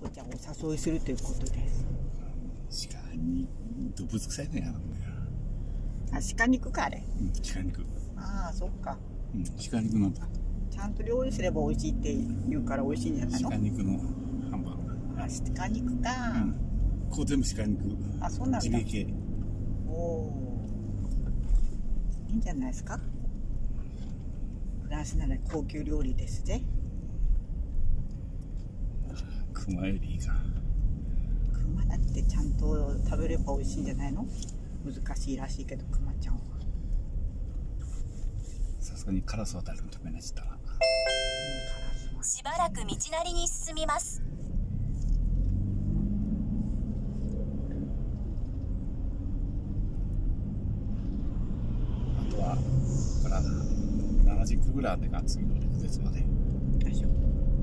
お茶をお誘いするということです。 鹿に動物臭いのやな。 あ、鹿肉かあれ。 うん、鹿肉。 ああ、そっか。 うん、鹿肉なんだ。 ちゃんと料理すれば美味しいって言うから美味しいんじゃないの？ 鹿肉のハンバーグ。 あ、鹿肉か。 うん。ここ全部鹿肉。 あ、そうなんだ。 ジビエ系。 おお。いいんじゃないですか。フランスなら高級料理ですぜ。 熊よりいいか。 熊だってちゃんと食べれば美味しいんじゃないの？難しいらしいけど、熊ちゃんは。 さすがにカラスは誰も食べないしったら。 しばらく道なりに進みます。 あとはここから70キロぐらいあってが次の陸絶まで。 大丈夫。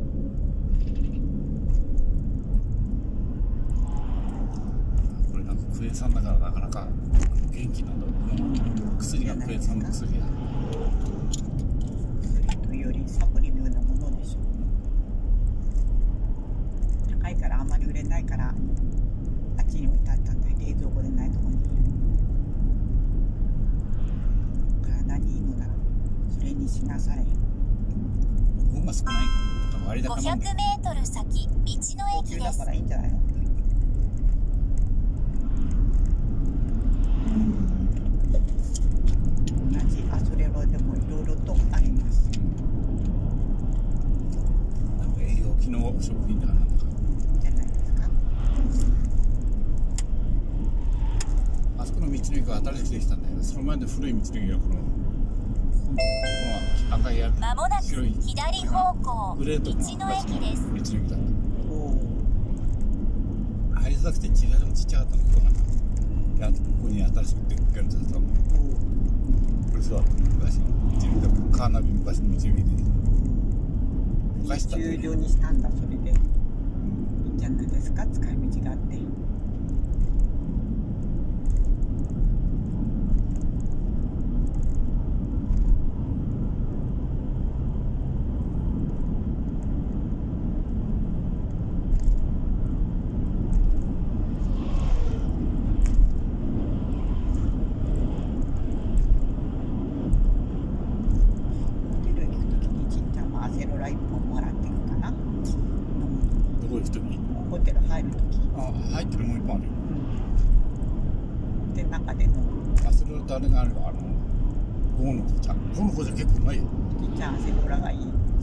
これなんかクエン酸だからなかなか元気なんだろうな。薬がクエン酸の薬だ。 薬というよりサプリのようなものでしょう。高いからあんまり売れないからあっちに置いてあったんだよ。冷蔵庫でないところに。体にいいのならそれにしなされ。 本が少ない。割高なんだよ。 500メートル先、道の駅です。 だからいいんじゃないの？同じアソレロでもいろいろとあります。 なんか栄養機能食品だからなんか。 じゃないですか。 あそこの道の駅が新しくできたんだけど、その前の古い道の駅がこの赤いやまもなく白い左方向、 グレート道の駅です。 道の駅だっおお。 た。入りづらくて小さいのもちっちゃかったのここなんか。であとここに新しくでっかいの建てたの。これさ昔の道の駅だ。カーナビ昔の道の駅で。昔だった駐車にしたんだ。それでいいんじゃないですか。使い道があって。 どこ行くとき？ ホテル入るとき。 あ、入ってるもう一本あるよ。 で、中で飲む。 あ、それとあれがあるわ。ゴーの紅茶。ゴーの紅茶結構うまいよ。 じゃあ、セフラがいい。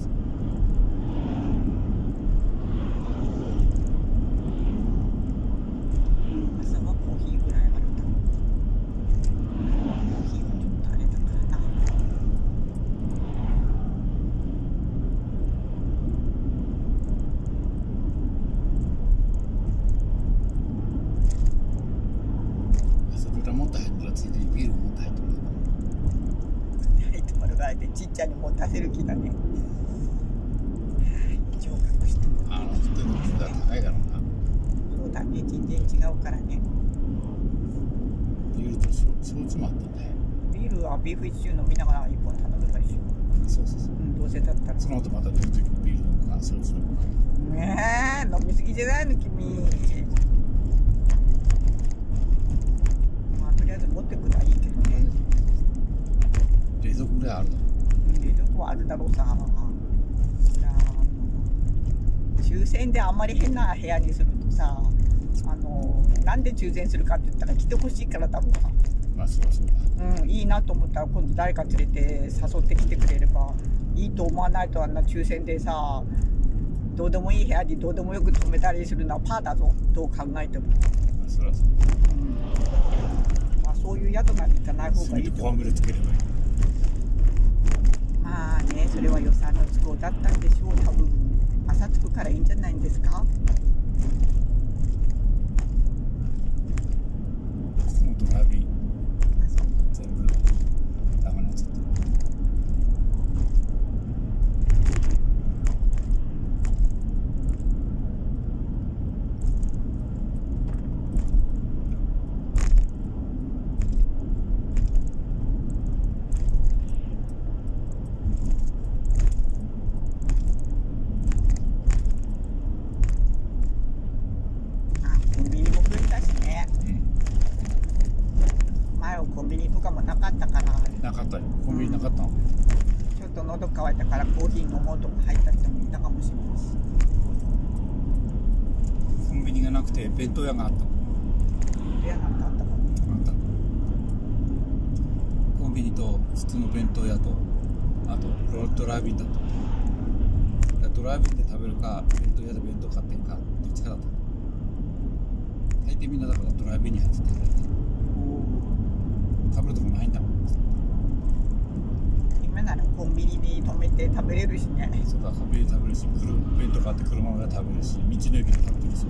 朝はコーヒーぐらいあると。コーヒーはちょっとあれだからな。 それからもっと入ったらついでにビールももっと入ってくる。 入ってもらがあえてちっちゃいに持たせる気だね。聴覚してもあの人の値段高いだろうな。 そうだね、全然違うからね。 ビールと焼酎もあったんだよ。 ビールはビーフシチュー飲みながら一本頼めばいいし。 そうそうそう。 うん、どうせだったら。 その後また出るときビール飲むか焼酎飲むか。 ねえ、飲みすぎじゃないの君。まあとりあえず持ってくのはいいけどね。 冷蔵庫ぐらいあるだろ冷蔵庫はあるだろうさ。じゃあ抽選であんまり変な部屋にするとさ、なんで抽選するかって言ったら来てほしいからだろうさ。 う。まあそうそうだ。 うん、いいなと思ったら今度誰か連れて誘ってきてくれればいいと思わないと。あんな抽選でさ、どうでもいい部屋にどうでもよく泊めたりするのはパーだぞ。どう考えても。 まあそりゃそう。 まあそういう宿なんて行かない方がいいと思う。 コアグレつければいい。 まあね、それは予算の都合だったんでしょう。多分朝着くからいいんじゃないんですか。 ここのドライビン全部ダメになっちゃった。 なかったよ。コンビニなかったの。 ちょっと喉乾いたからコーヒー飲もうとか入った人もいたかもしれないし。 コンビニがなくて弁当屋があったの。 レアなんてあったかも。 あった。コンビニと普通の弁当屋と、あとドライブインだった。ドライブインで食べるか弁当屋で弁当買ってんかどっちかだった。大抵みんなだからドライブインに入って食べて食べるとこないんだもん。 今ならコンビニに止めて食べれるしね。 そうだ、コンビニで食べるし、弁当買って車で食べるし、道の駅で食べてるし。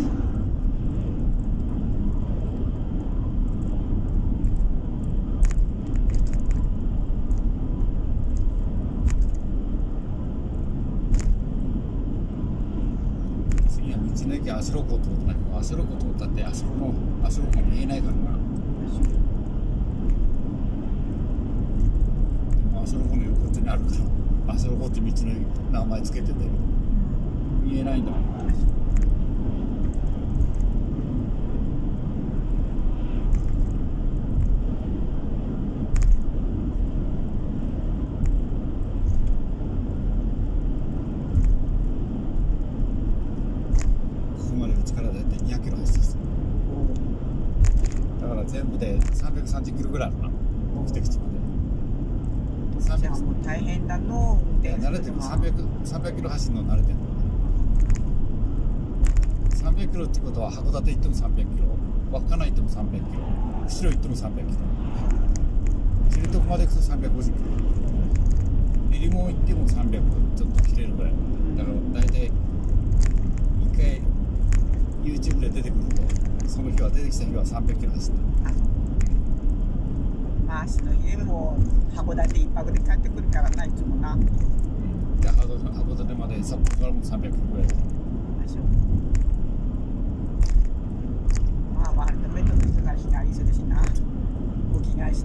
次は道の駅足路湖通ったけど、足路湖通ったって足路湖見えないからな。足路湖の横にあるから足路湖って道の名前つけてて見えないんだもん。ここまでうちからだいたい200キロ走ってます。だから全部で330キロぐらいあるな、目的地まで。 じゃあもう大変だの運転慣れてる。300キロ走るの慣れてる。300キロってことは函館行っても300キロ、稚内行っても300キロ、釧路行っても300キロ、知床まで行くと350キロ、えりも行っても300ちょっと切れるぐらい。だから大体1回 YouTube で出てくると、その日は出てきた日は300キロ走った。 まあ足の日でも函館一泊で帰ってくるからな、いつもな。 で函館まで札幌からも300キロぐらいだ。 まあワールドメイトの人が日帰りするしな、お着替えして。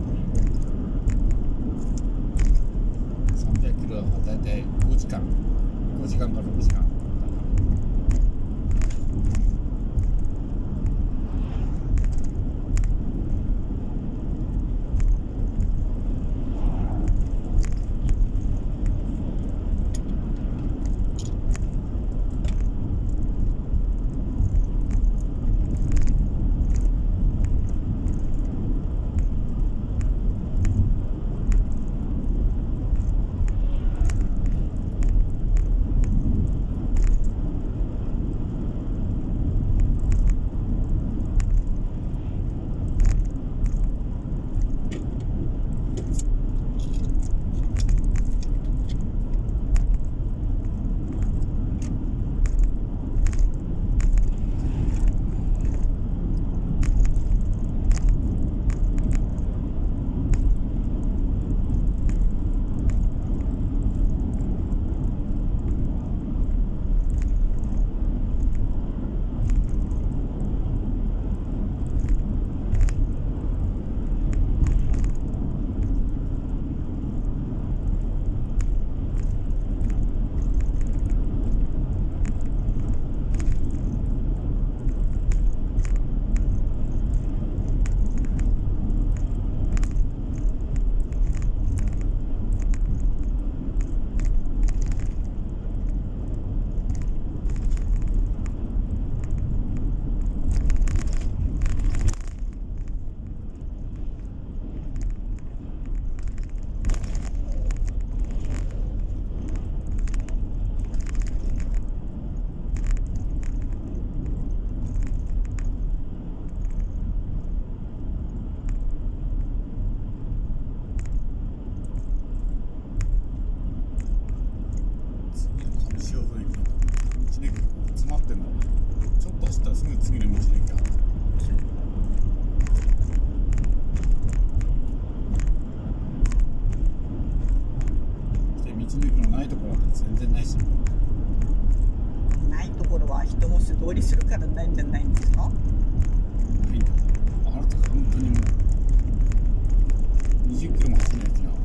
300キロだから大体5時間から6時間。 通りするからないんじゃないんですか。 ないんだ。あれとか本当にもう20キロも走んないやつな。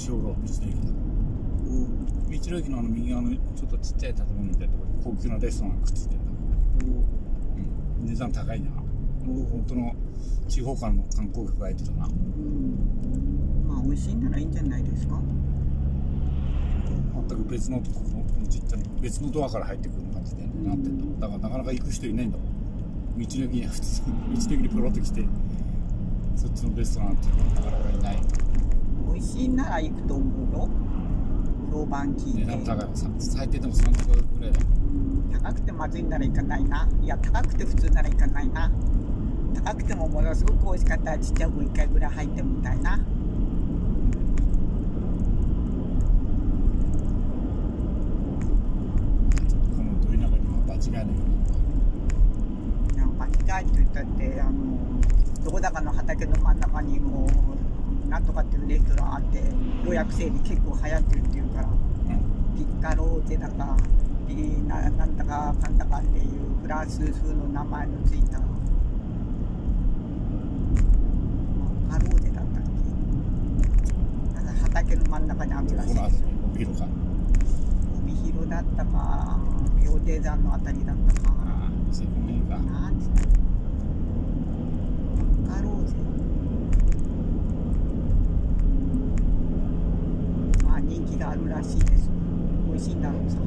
小路道の駅だ。道の駅の右側のちょっとちっちゃい建物みたいなところに高級なレストランがくっついてるんだ。値段高いな。本当の地方からの観光客が入ってたな。 まあ美味しいならいいんじゃないですか。 全く別のとこのちっちゃな別のドアから入ってくる感じでなってんだ。だからなかなか行く人いないんだもん。道の駅に普通道の駅にポロッと来てそっちのレストランっていうのはなかなかいない。 美味しいなら行くと思うよ。評判聞いて。 値段高い。最低でも3000円ぐらいだ。 高くてまずいなら行かないな。いや高くて普通なら行かないな。高くてもものすごく美味しかったらちっちゃい子1回ぐらい入ってみたいな。 このど田舎には間違いないよいや間違いと言ったってどこだかの畑の真ん中にもなんとかっていうレストランあって予約制で結構流行ってるっていうから、ピッカローゼだかなんだかかんだかっていうフランス風の名前のついたカローゼだったっけ。なんか畑の真ん中にあるらしいですよ。 帯広か。 帯広だったか明帝山のあたりだったか。 そういうのいいか。 なんつったカローゼ。まあ人気があるらしいです。美味しいんだろうさ。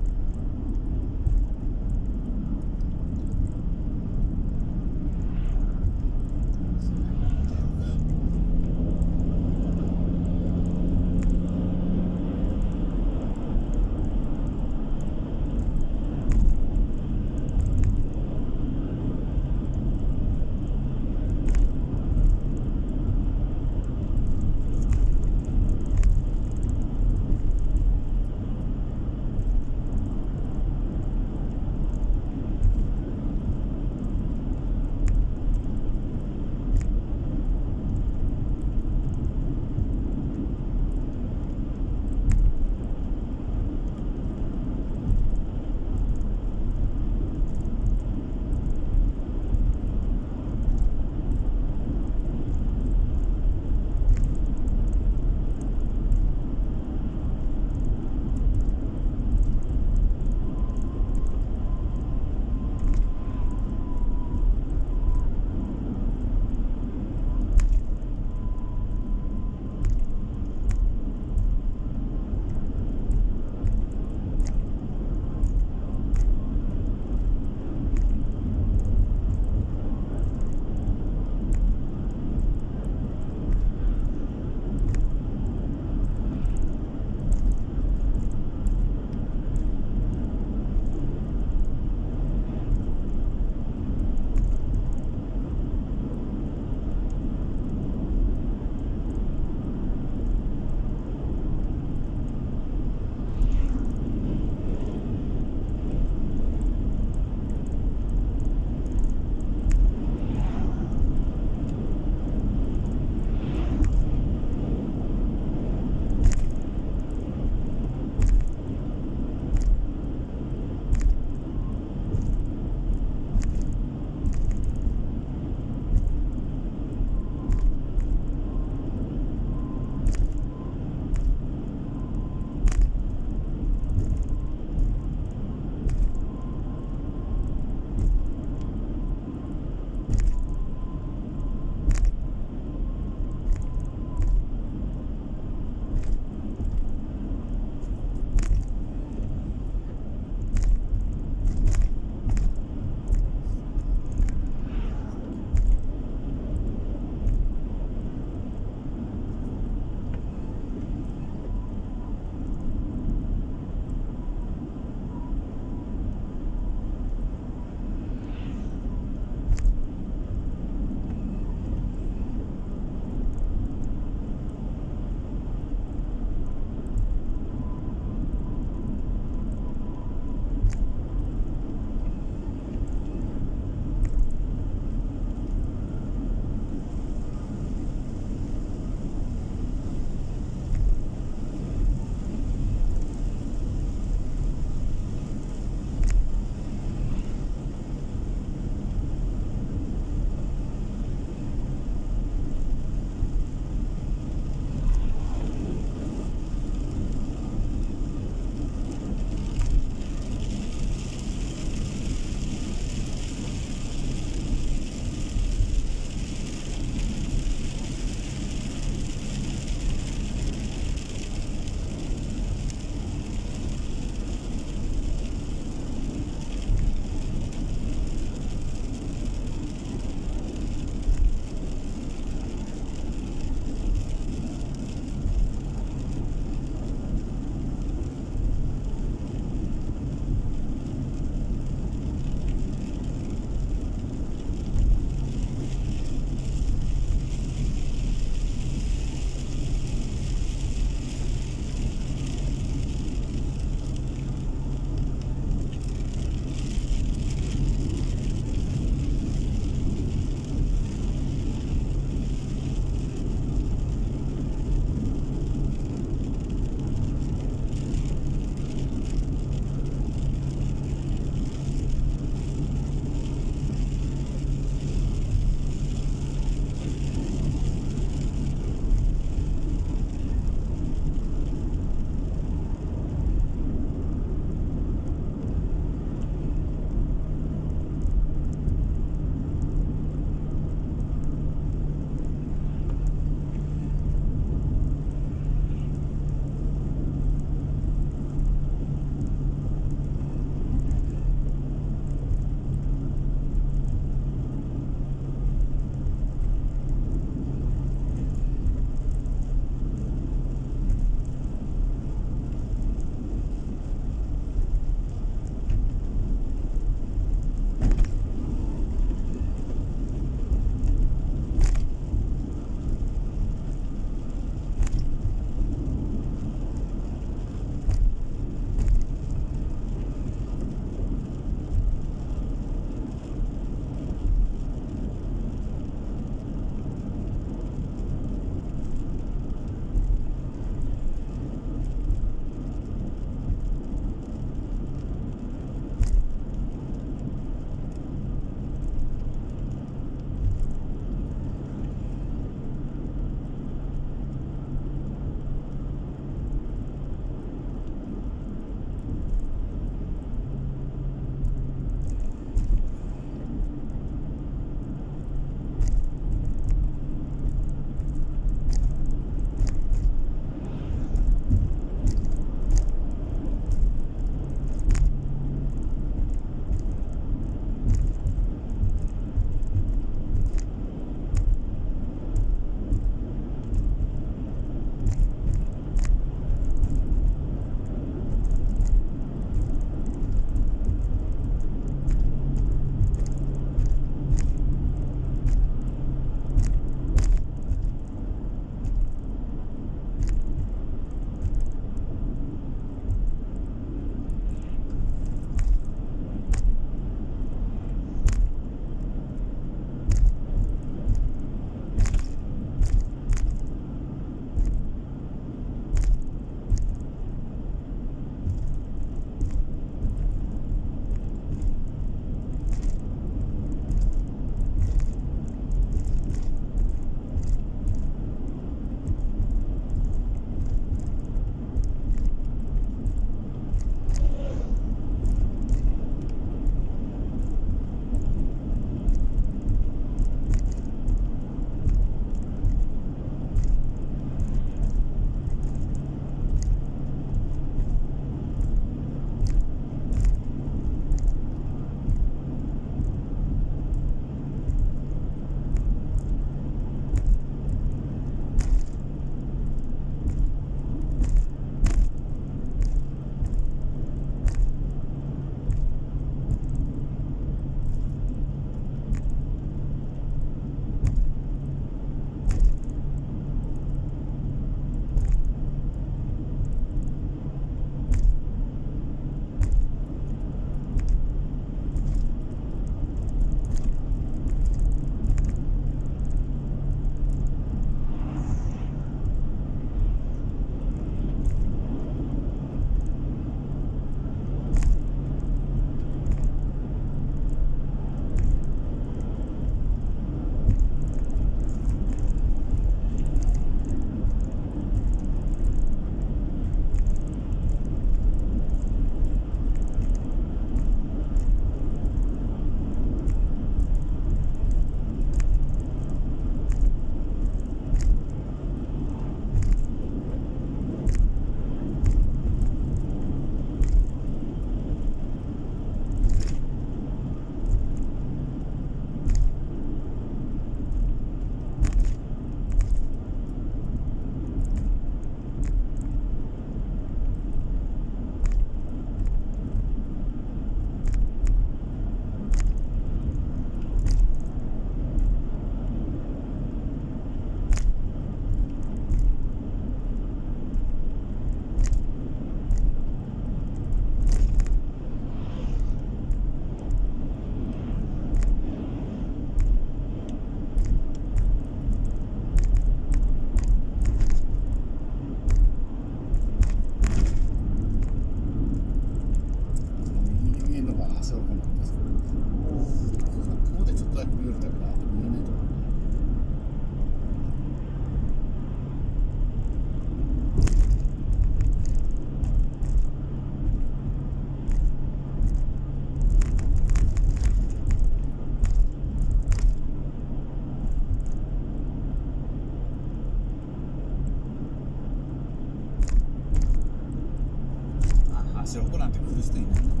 白子なんて来る人いないんだ。ボ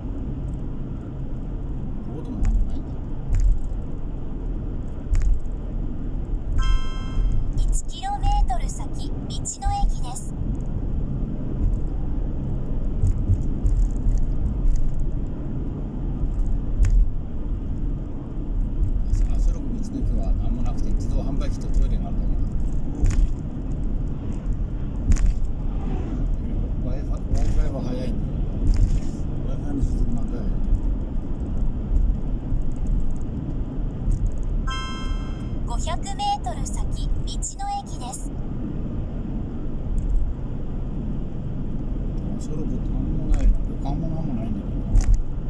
ードもなんもないんだ。 1km 先、道の駅です。 それこ道の駅は何もなくて自動販売機とトイレがあるだけだ。Wi-Fi は早いんだ。Wi-Fi の接続なんかやる。 500m 先、道の駅です。 それこって何もないな。旅館も何もないんだけどな。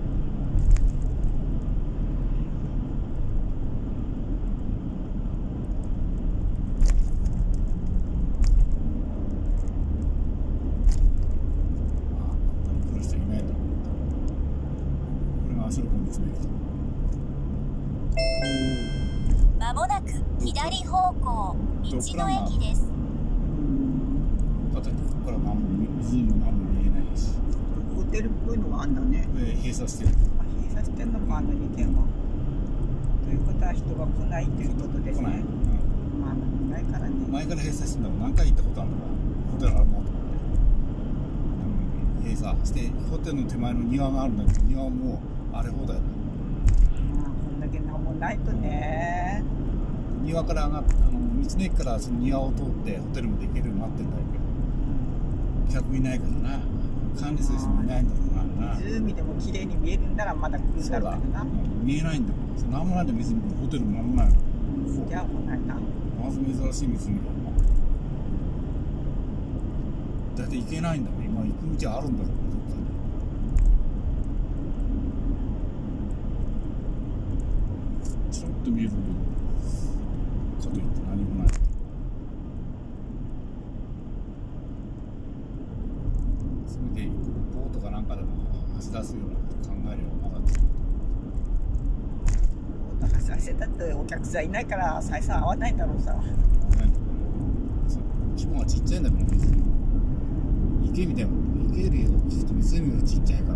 来る人いないんだ。これがアシュロコの道の駅だ。 まもなく左方向、道の駅です。 だってここから何も湖も何も見えないし。 ホテルっぽいのがあんだね。 閉鎖してる。 閉鎖してんのか、あの2軒は。ということは人が来ないということですね。 来ない。 まあ何もないからね。 前から閉鎖してんだもん。何回行ったことあるのか。ホテルあるもんと思って。閉鎖してホテルの手前の庭があるんだけど、庭はもう荒れ放題だ。 まあこんだけ何もないとね。 庭から上がって道の駅からその庭を通ってホテルもできるようになってんだけど、客いないからな。管理する人もいないんだろうな。 湖でも綺麗に見えるんならまだ来るんだろうけどな。 見えないんだもん。何もないんだよ。湖もホテルも何もないの。 じゃあもうないな。 まず珍しい湖だよな。だって行けないんだもん。今行く道あるんだろう、どっかに。ちょっと見えるけど、かといって何もない。せめてボートかなんかでも走らすようなこと考えればまだボート走らせたってお客さんいないから採算合わないんだろうさ。 規模がちっちゃいんだから水池みたいな池より大きくて湖がちっちゃいから。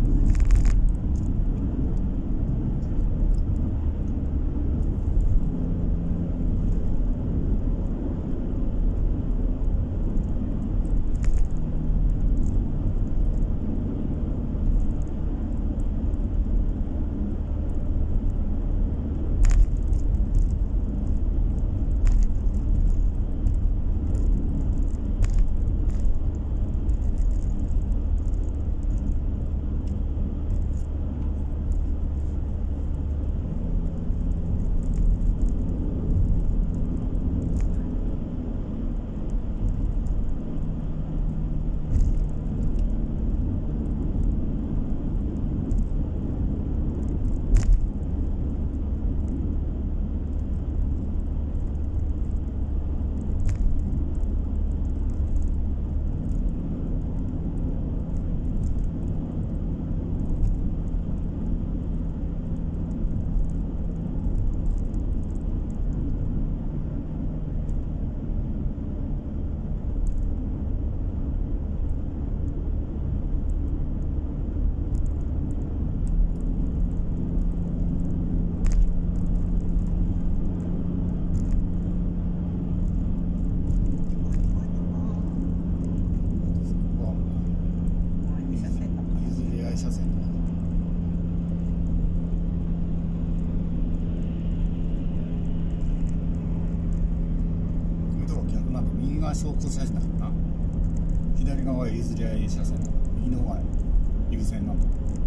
走行車線だからな。左側は譲り合い車線だから、右の方は優先なんだ。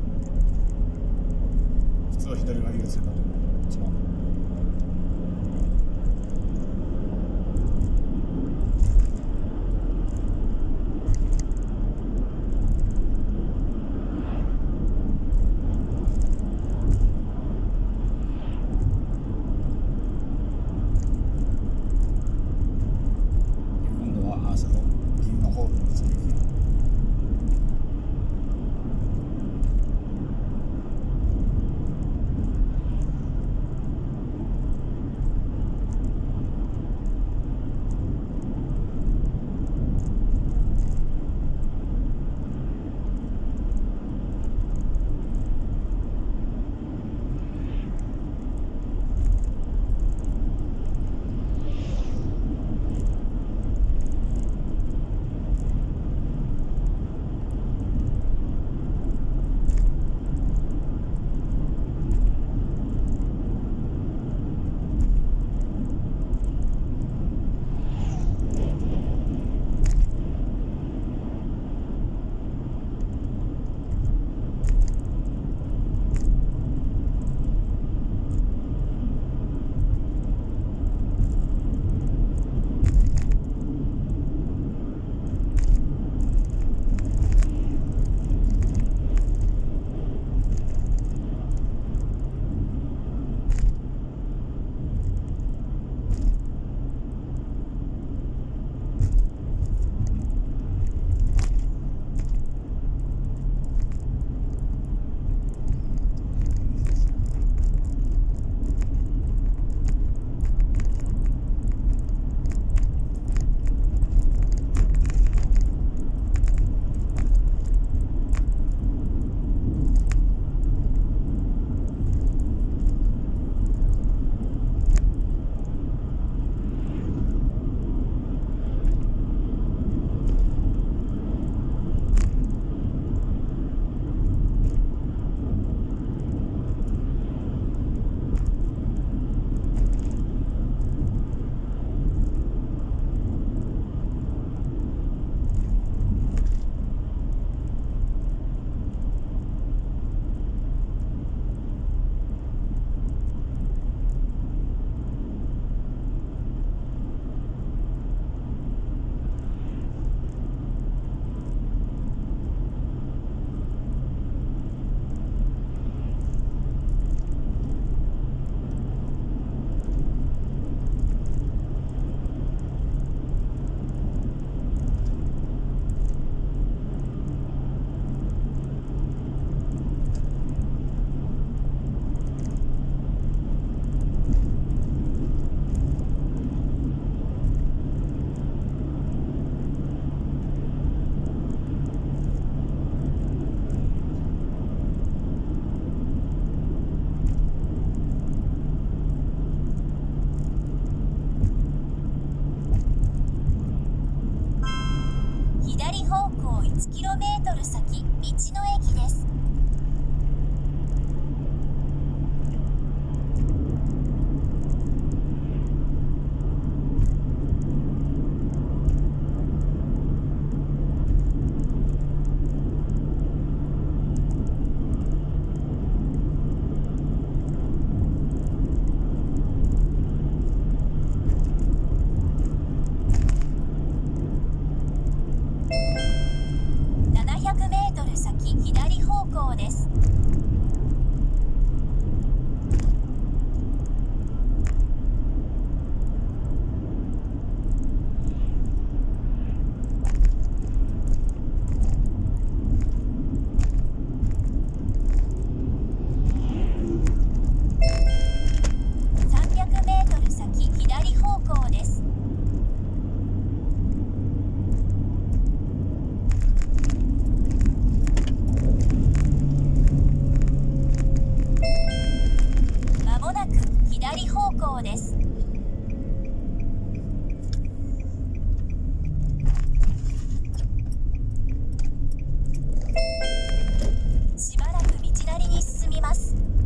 普通は左が優先だと思う。一番左方向 1km 先、道の駅です。700m 先、左方向です。300m 先、左方向です。まもなく左方向です。しばらく道なりに進みます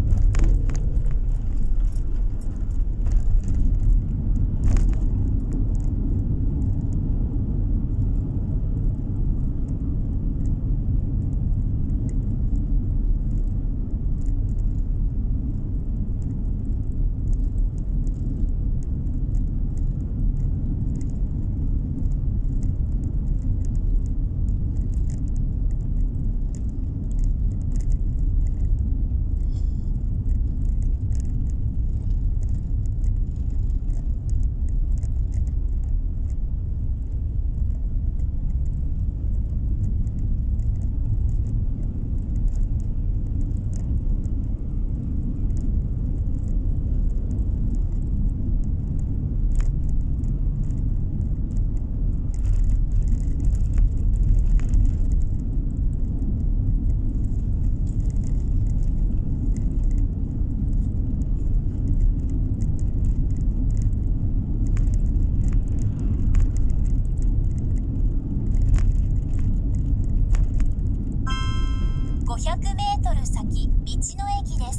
。500m 先、道の駅です。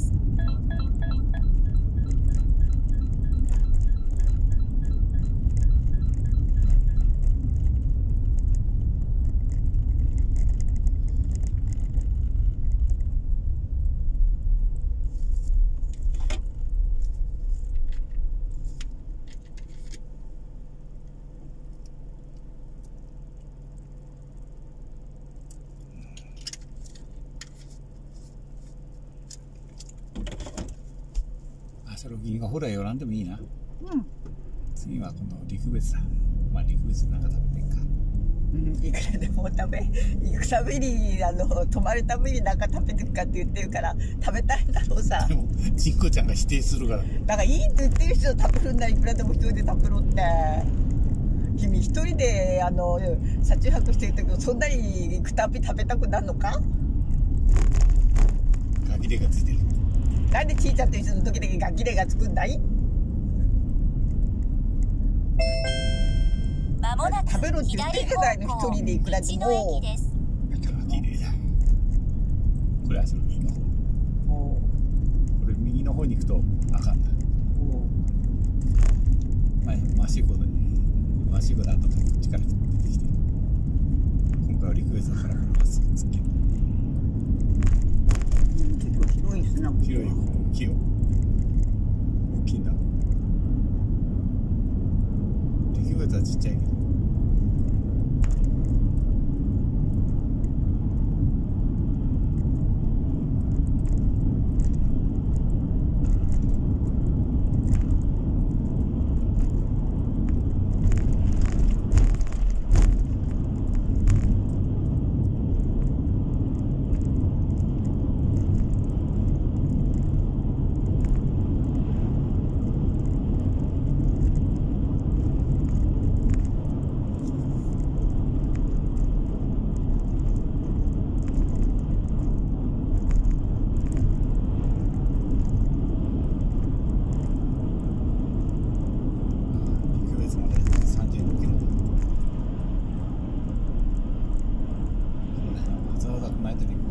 それを銀河ホラー寄らんでもいいな。 うん。 次はこの陸別だ。まあ陸別なんか食べてんか。 うん、いくらでも行くたびに泊まるたびに何か食べてくかって言ってるから食べたいんだろうさ。 でもちんこちゃんが否定するから。 だからいいって言ってる人食べるんならいくらでも一人で食べろって。君一人で車中泊してる時そんなに行くたび食べたくなるのか？ ガキレがついてる。 なんでちいちゃんと一緒の時だけガキレがつくんだい？ まもなく食べろって言ってるじゃないの、一人でいくらでも。 道の駅です。 ガキレだ。これはその右の方。これ右の方に行くとあかんな。まっしぐだったとこっちから出てきて。今回は陸別だからまっすぐ突っ切る。 結構広いですね。 広いよ、木よ。大きいんだ。陸別はちっちゃいけど。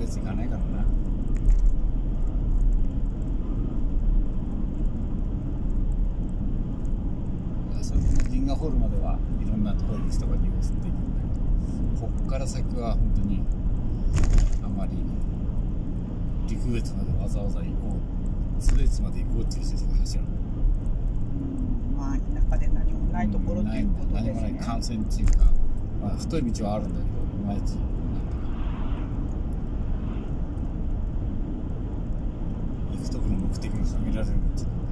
やつ行かないからな。それの銀河ホールまではいろんなところに人が利用できるんだけど、こっから先は本当にあまり陸別までわざわざ行こう、津別まで行こうっていう人が走るの。 まあ田舎で何もないところということですね。 何もない幹線っていうか、まあ、太い道はあるんだけど、いまいちなんだか行くとこの目的も限られる道。